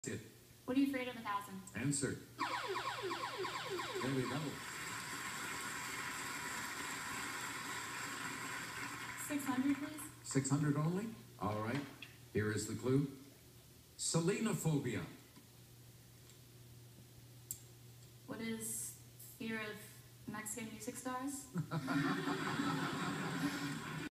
It. What are you afraid of 1,000? Answer. There we go. 600, please. 600 only? All right. Here is the clue. Selenophobia. What is fear of Mexican music stars?